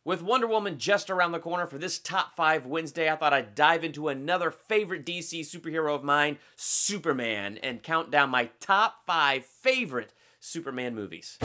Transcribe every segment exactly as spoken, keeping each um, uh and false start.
With Wonder Woman just around the corner for this Top five Wednesday, I thought I'd dive into another favorite D C superhero of mine, Superman, and count down my top five favorite Superman movies.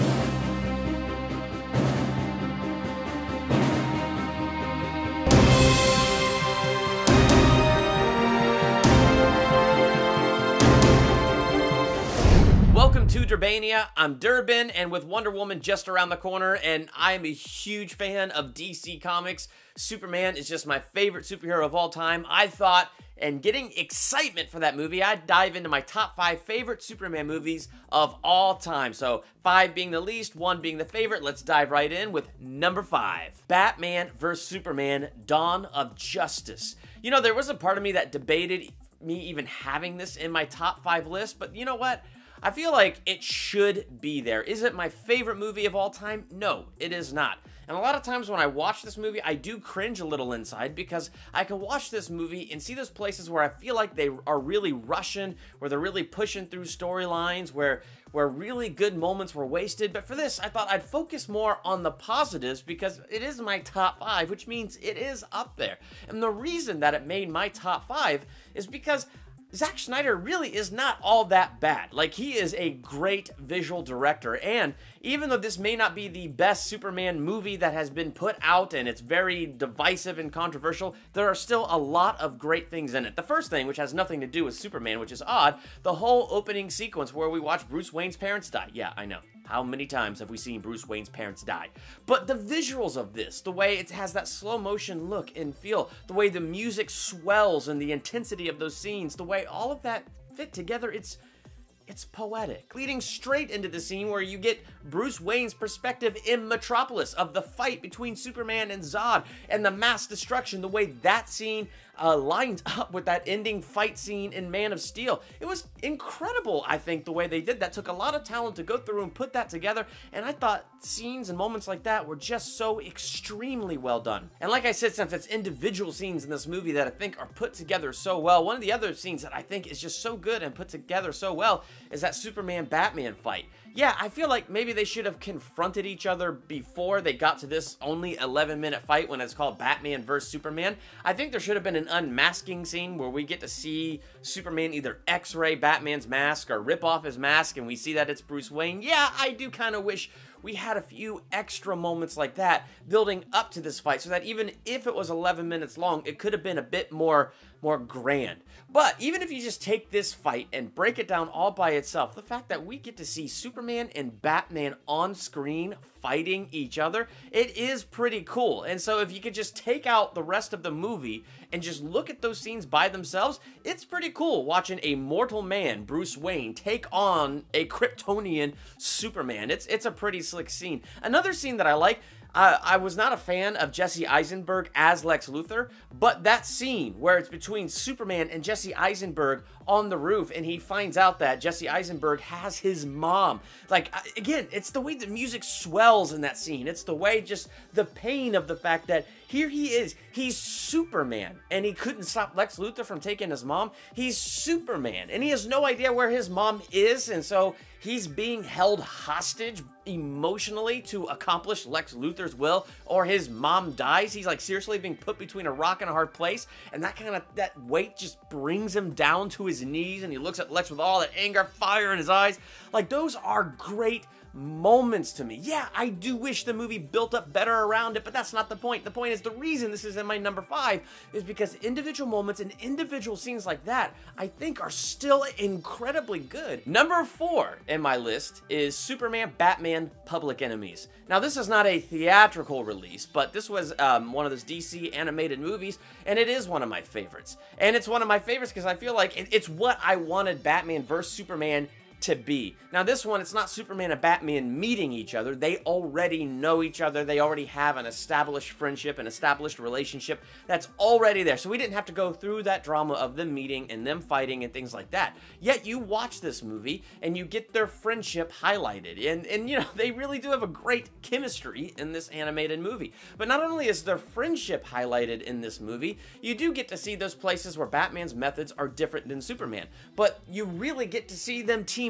Welcome to Durbania. I'm Durbin, and with Wonder Woman just around the corner, and I am a huge fan of D C Comics. Superman is just my favorite superhero of all time. I thought, and getting excitement for that movie, I'd dive into my top five favorite Superman movies of all time. So five being the least, one being the favorite. Let's dive right in with number five. Batman versus Superman, Dawn of Justice. You know, there was a part of me that debated me even having this in my top five list, but you know what? I feel like it should be there. Is it my favorite movie of all time? No, it is not. And a lot of times when I watch this movie, I do cringe a little inside because I can watch this movie and see those places where I feel like they are really rushing, where they're really pushing through storylines, where where really good moments were wasted. But for this, I thought I'd focus more on the positives because it is my top five, which means it is up there. And the reason that it made my top five is because Zack Snyder really is not all that bad. Like, he is a great visual director, and even though this may not be the best Superman movie that has been put out, and it's very divisive and controversial, there are still a lot of great things in it. The first thing, which has nothing to do with Superman, which is odd, the whole opening sequence where we watch Bruce Wayne's parents die. Yeah, I know. How many times have we seen Bruce Wayne's parents die? But the visuals of this, the way it has that slow motion look and feel, the way the music swells and the intensity of those scenes, the way all of that fit together, it's It's poetic, leading straight into the scene where you get Bruce Wayne's perspective in Metropolis of the fight between Superman and Zod and the mass destruction, the way that scene uh, lines up with that ending fight scene in Man of Steel. It was incredible, I think, the way they did that. Took a lot of talent to go through and put that together, and I thought scenes and moments like that were just so extremely well done. And like I said, since it's individual scenes in this movie that I think are put together so well, one of the other scenes that I think is just so good and put together so well is that Superman-Batman fight. Yeah, I feel like maybe they should have confronted each other before they got to this only eleven minute fight when it's called Batman versus Superman. I think there should have been an unmasking scene where we get to see Superman either X-ray Batman's mask or rip off his mask and we see that it's Bruce Wayne. Yeah, I do kind of wish we had a few extra moments like that building up to this fight so that even if it was eleven minutes long, it could have been a bit more, more grand. But even if you just take this fight and break it down all by itself, the fact that we get to see Superman and Batman on screen fighting each other, it is pretty cool. And so if you could just take out the rest of the movie and just look at those scenes by themselves, it's pretty cool watching a mortal man, Bruce Wayne, take on a Kryptonian Superman. It's, it's a pretty slick scene. Another scene that I like, Uh, I was not a fan of Jesse Eisenberg as Lex Luthor, but that scene where it's between Superman and Jesse Eisenberg on the roof and he finds out that Jesse Eisenberg has his mom. Like, again, it's the way the music swells in that scene. It's the way, just the pain of the fact that here he is, he's Superman, and he couldn't stop Lex Luthor from taking his mom. He's Superman, and he has no idea where his mom is, and so he's being held hostage emotionally to accomplish Lex Luthor's will, or his mom dies. He's like seriously being put between a rock and a hard place, and that kind of, that weight just brings him down to his knees, and he looks at Lex with all that anger, fire in his eyes. Like, those are great moments to me. Yeah, I do wish the movie built up better around it, but that's not the point. The point is, the reason this is in my number five is because individual moments and individual scenes like that, I think, are still incredibly good. Number four in my list is Superman Batman Public Enemies. Now, this is not a theatrical release, but this was um, one of those D C animated movies, and it is one of my favorites. And it's one of my favorites because I feel like it, it's what I wanted Batman versus Superman to be. Now, this one, it's not Superman and Batman meeting each other. They already know each other. They already have an established friendship, an established relationship that's already there. So we didn't have to go through that drama of them meeting and them fighting and things like that. Yet you watch this movie and you get their friendship highlighted. And, and you know, they really do have a great chemistry in this animated movie. But not only is their friendship highlighted in this movie, you do get to see those places where Batman's methods are different than Superman. But you really get to see them team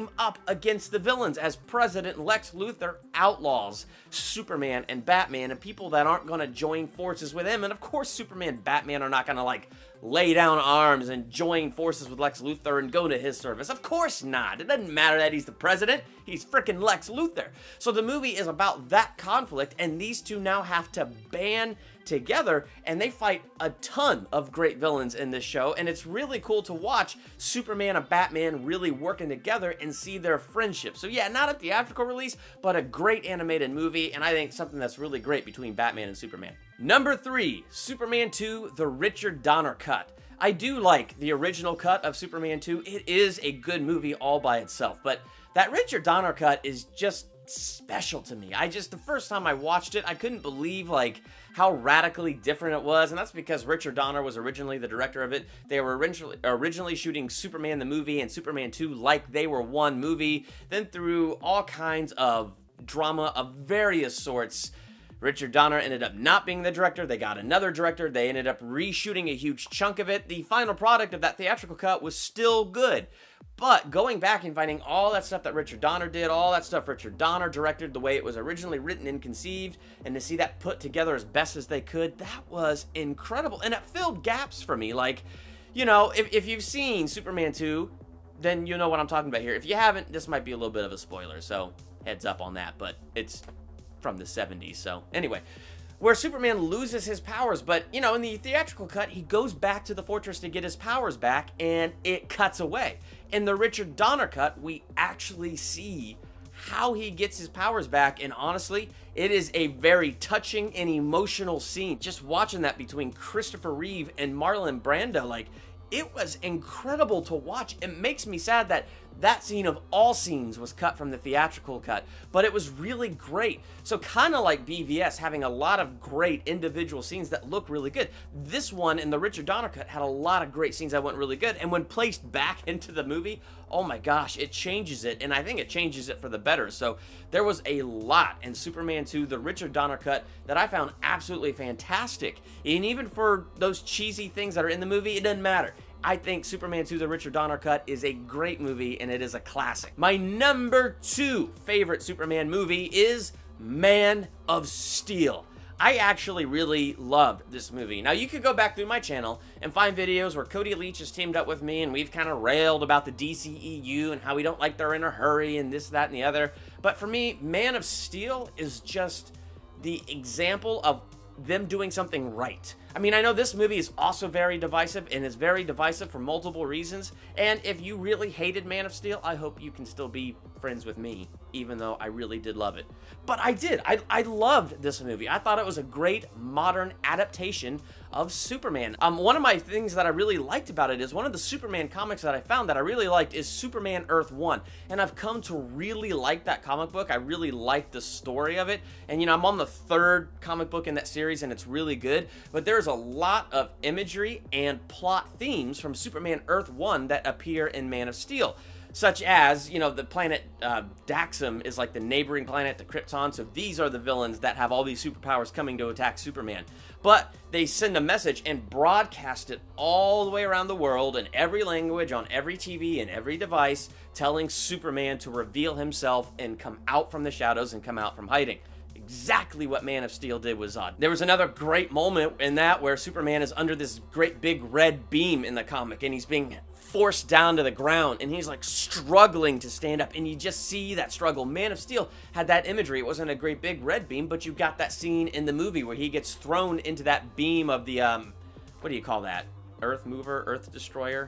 team up against the villains as President Lex Luthor outlaws Superman and Batman and people that aren't going to join forces with him. And of course, Superman and Batman are not going to like lay down arms and join forces with Lex Luthor and go to his service. Of course not. It doesn't matter that he's the president. He's freaking Lex Luthor. So the movie is about that conflict, and these two now have to band together, and they fight a ton of great villains in this show, and it's really cool to watch Superman and Batman really working together and see their friendship. So yeah, not a theatrical release, but a great animated movie, and I think something that's really great between Batman and Superman. Number three, Superman two, the Richard Donner cut. I do like the original cut of Superman two. It is a good movie all by itself, but that Richard Donner cut is just special to me. I just, the first time I watched it, I couldn't believe like how radically different it was, and that's because Richard Donner was originally the director of it. They were originally originally shooting Superman the movie and Superman two like they were one movie. Then through all kinds of drama of various sorts, Richard Donner ended up not being the director. They got another director. They ended up reshooting a huge chunk of it. The final product of that theatrical cut was still good. But going back and finding all that stuff that Richard Donner did, all that stuff Richard Donner directed the way it was originally written and conceived, and to see that put together as best as they could, that was incredible. And it filled gaps for me. Like, you know, if, if you've seen Superman two, then you know what I'm talking about here. If you haven't, this might be a little bit of a spoiler, so heads up on that. But it's from the seventies, so anyway, where Superman loses his powers, but you know, in the theatrical cut, he goes back to the fortress to get his powers back, and it cuts away. In the Richard Donner cut, we actually see how he gets his powers back, and honestly, it is a very touching and emotional scene. Just watching that between Christopher Reeve and Marlon Brando, like, it was incredible to watch. It makes me sad that that scene of all scenes was cut from the theatrical cut, but it was really great. So kind of like B V S, having a lot of great individual scenes that look really good. This one in the Richard Donner cut had a lot of great scenes that went really good, and when placed back into the movie, oh my gosh, it changes it, and I think it changes it for the better. So there was a lot in Superman two, the Richard Donner cut, that I found absolutely fantastic. And even for those cheesy things that are in the movie, it doesn't matter. I think Superman two, the Richard Donner cut, is a great movie, and it is a classic. My number two favorite Superman movie is Man of Steel. I actually really loved this movie. Now, you could go back through my channel and find videos where Cody Leach has teamed up with me, and we've kind of railed about the D C E U and how we don't like they're in a hurry and this, that, and the other. But for me, Man of Steel is just the example of them doing something right. I mean, I know this movie is also very divisive, and is very divisive for multiple reasons, and if you really hated Man of Steel, I hope you can still be friends with me, even though I really did love it. But I did. I, I loved this movie. I thought it was a great modern adaptation of Superman. Um, one of my things that I really liked about it is one of the Superman comics that I found that I really liked is Superman Earth one, and I've come to really like that comic book. I really like the story of it, and you know, I'm on the third comic book in that series, and it's really good, but there's a lot of imagery and plot themes from Superman Earth one that appear in Man of Steel. Such as, you know, the planet uh, Daxam is like the neighboring planet to Krypton, so these are the villains that have all these superpowers coming to attack Superman. But they send a message and broadcast it all the way around the world in every language, on every T V, and every device, telling Superman to reveal himself and come out from the shadows and come out from hiding. Exactly what Man of Steel did with Zod. There was another great moment in that where Superman is under this great big red beam in the comic, and he's being forced down to the ground, and he's like struggling to stand up, and you just see that struggle. Man of Steel had that imagery. It wasn't a great big red beam, but you got that scene in the movie where he gets thrown into that beam of the, um, what do you call that? Earth Mover? Earth Destroyer?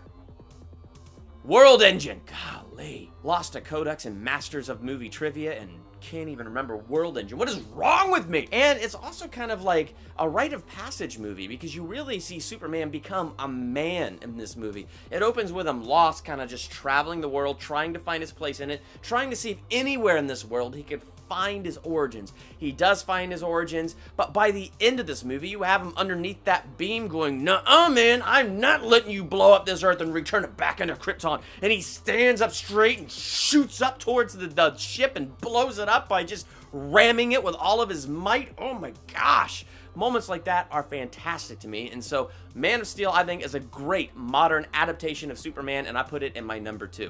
World Engine! Golly. Lost to Codex and Masters of Movie Trivia and can't even remember World Engine. What is wrong with me? And it's also kind of like a rite of passage movie, because you really see Superman become a man in this movie. It opens with him lost, kind of just traveling the world, trying to find his place in it, trying to see if anywhere in this world he could find his origins. He does find his origins, but by the end of this movie, you have him underneath that beam going, "Nuh-uh, man, I'm not letting you blow up this Earth and return it back into Krypton." And he stands up straight and shoots up towards the, the ship and blows it up by just ramming it with all of his might. Oh my gosh. Moments like that are fantastic to me, and so Man of Steel, I think, is a great modern adaptation of Superman, and I put it in my number two.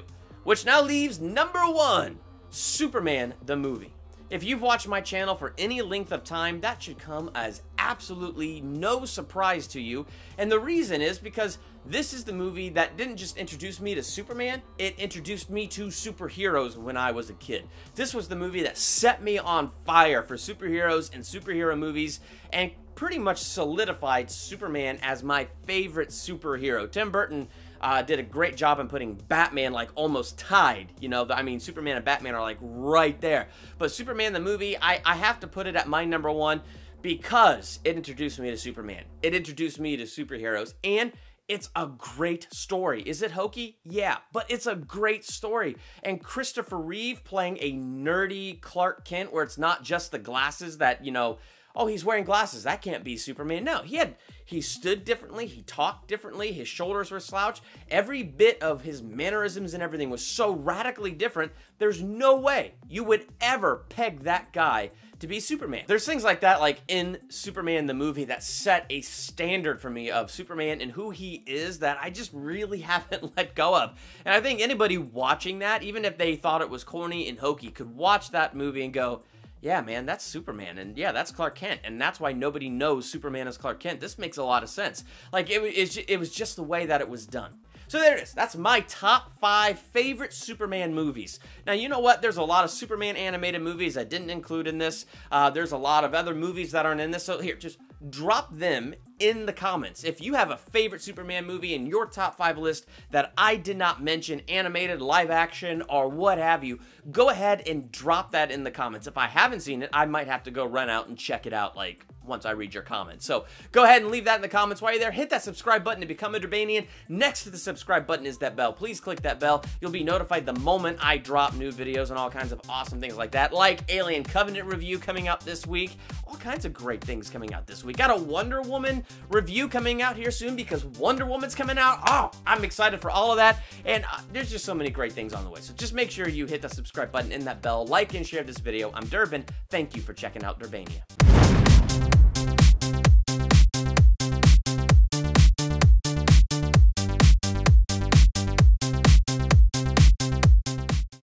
Which now leaves number one, Superman the movie. If you've watched my channel for any length of time, that should come as absolutely no surprise to you. And the reason is because this is the movie that didn't just introduce me to Superman, it introduced me to superheroes when I was a kid. This was the movie that set me on fire for superheroes and superhero movies and pretty much solidified Superman as my favorite superhero. Tim Burton Uh, did a great job in putting Batman like almost tied, you know, I mean, Superman and Batman are like right there. But Superman the movie, I, I have to put it at my number one because it introduced me to Superman. It introduced me to superheroes, and it's a great story. Is it hokey? Yeah, but it's a great story. And Christopher Reeve playing a nerdy Clark Kent where it's not just the glasses that, you know, oh, he's wearing glasses, that can't be Superman. No, he had, he stood differently, he talked differently, his shoulders were slouched. Every bit of his mannerisms and everything was so radically different, there's no way you would ever peg that guy to be Superman. There's things like that, like in Superman the movie, that set a standard for me of Superman and who he is that I just really haven't let go of. And I think anybody watching that, even if they thought it was corny and hokey, could watch that movie and go, yeah, man, that's Superman, and yeah, that's Clark Kent, and that's why nobody knows Superman is Clark Kent. This makes a lot of sense. Like, it, it, it was just the way that it was done. So there it is. That's my top five favorite Superman movies. Now, you know what? There's a lot of Superman animated movies I didn't include in this. Uh, there's a lot of other movies that aren't in this. So here, just drop them in the comments. If you have a favorite Superman movie in your top five list that I did not mention, animated, live action, or what have you, go ahead and drop that in the comments. If I haven't seen it, I might have to go run out and check it out, like, once I read your comments. So go ahead and leave that in the comments. While you're there, hit that subscribe button to become a Durbanian. Next to the subscribe button is that bell. Please click that bell. You'll be notified the moment I drop new videos and all kinds of awesome things like that, like Alien Covenant review coming out this week. All kinds of great things coming out this week. Got a Wonder Woman review coming out here soon because Wonder Woman's coming out. Oh, I'm excited for all of that. And uh, there's just so many great things on the way. So just make sure you hit the subscribe button and that bell, like and share this video. I'm Durbin. Thank you for checking out Durbania.